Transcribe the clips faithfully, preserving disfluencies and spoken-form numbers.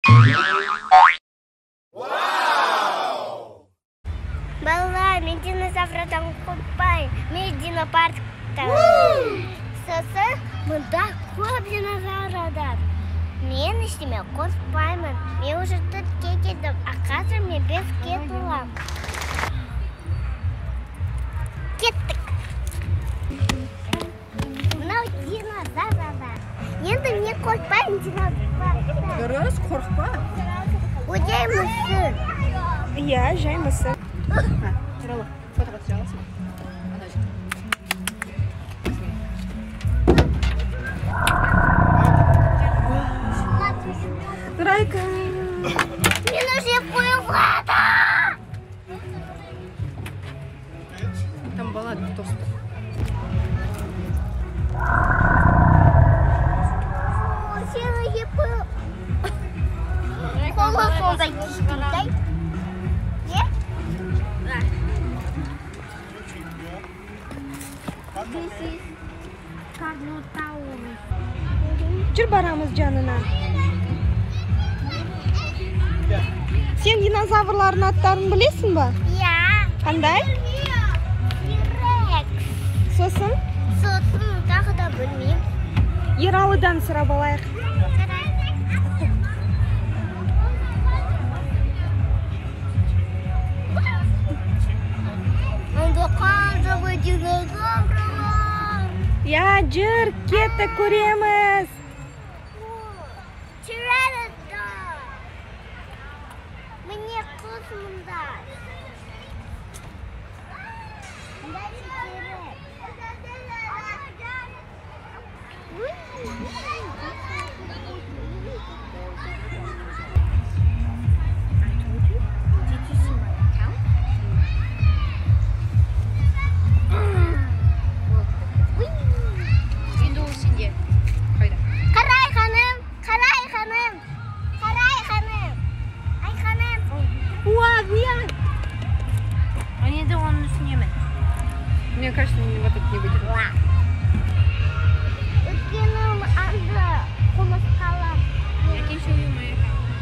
Балалар, мен динозаврдан қорықпаймын. Мен динопарктамын. Сосын мұнда көп динозаврдар. Мен ештеме қорықпаймын. Мен уже төртке келдім, а қазір мен беске боламын. Кеттік. Мынау динозаврдар. Енді мен қорықпаймын динозаврдан. Дұрыс, қорықпа. Өте мүсін. Иә, жай мысыр. Тұралы, фотоға түсіре аласың ба? Нұрайка! Мен уже қойылады! Там бала тосты. Сені епі. Қолы сондай кішкентай. Не? Жүр барамыз жанына. Сен динозаврлардың аттарын білесің ба? Иә. Қандай? Тирекс. Сосын Сосын тағы да білмеймін. Ералыдан сұрап алайық. Онда қаншаға динозавр бар? Я, жүр, кетті көреміз. Тираннозавр. Міне құс мұнда. Енді ол сенде. Қайда? Қарай ханым, қарай ханым, қарай ханым. Ай ханым. Уа, Виян! А енді оның үстінемін. Мне кажется, мне вот это не выйдет. Өйткені анда құмырсқалар. Әкем сөйлемей.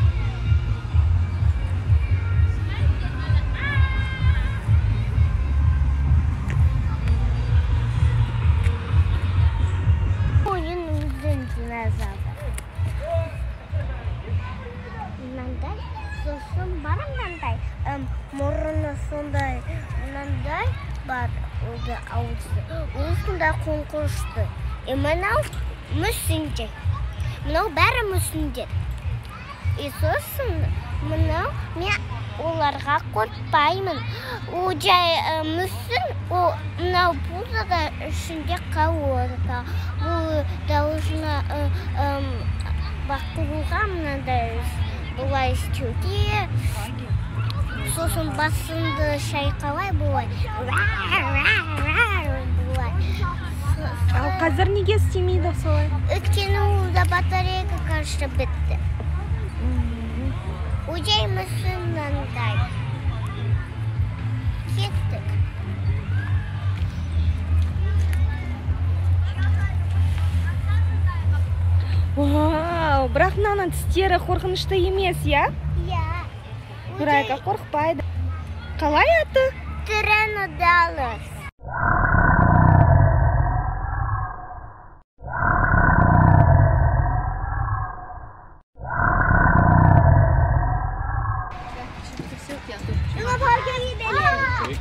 Ойын өзін динозавр. Мынандай, сосын бар мынандай, мұрыны сондай, мынандай бар, олды ауызы. Осындай қонқышты. И мынау мүсіндер. Мынау бәрі мүсіндер. И сосын мынау мен оларға қорықпаймын. Ол жай мүсін, мынау пузыры ішінде қалады. Бұл должна бақылуға мынандай бұлай істеуге. Сосын басынды шайқалай бұлай. Ал қазір неге істемейді солай? Өйткені олда батарейка қаршы бітті. Өжей мүсіннандай. Кеттік. Вау, бірақ мынаның тістері қорқынышты емес, я? Иә. Нұрайка қорықпайды. Қалай аты? Тираннозавр. Şuna parka gidelim.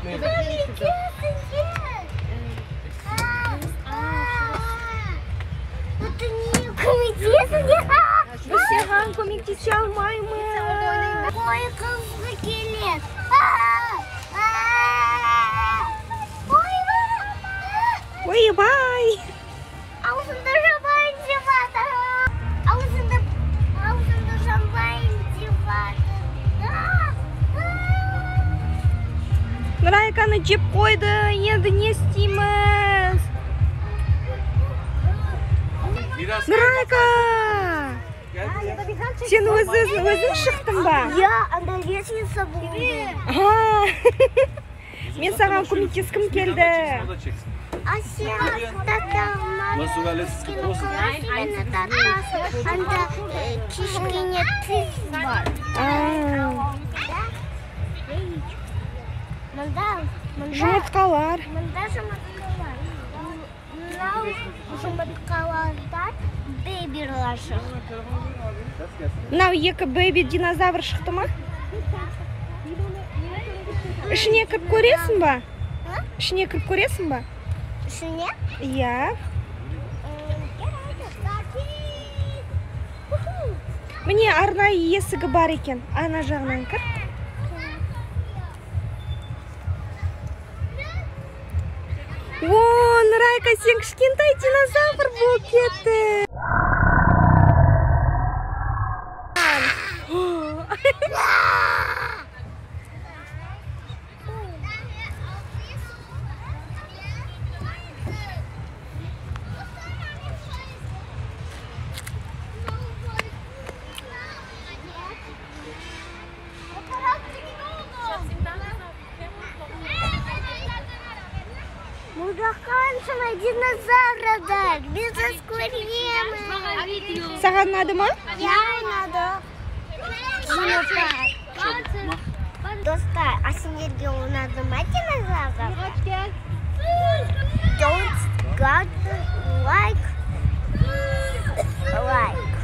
Ты не көмектесіңдер. Біз саған көмектесе алмаймыз. Ой, қызғы келеді. Ойбай! Аузында жабайын деп жатыр. Аузында аузында жабайын деп жатыр. Нұрайканы жеп қойды, енді не істейміз? Нұрайка! Сен өзің шықтың ба? Я анда лестница болды. Мен саған көмектескім келді. А сен татамай. Анда кішкене птиц бар. А, Мында, мында, жұмыртқалар. мында жұмыртқалар. Мынау жұмыртқалардан бейбилар шықты. Мынау екі бэйби динозавр шықты ма? Ішіне кіріп көресің ба? А? Ішіне кіріп көресің ба? Ішіне? Иә. Міне арнайы есігі бар екен. Ана жағынан кір. О, Нұрайка, сен кішкентай динозавр болып кетті. Burada қаншама динозаврдар. Біз os көреміз. Саған ұнады ма? Я ұнады. Кинопарк. Достар, а сендерге ұнады ма динозавр? Don't forget to like. Like.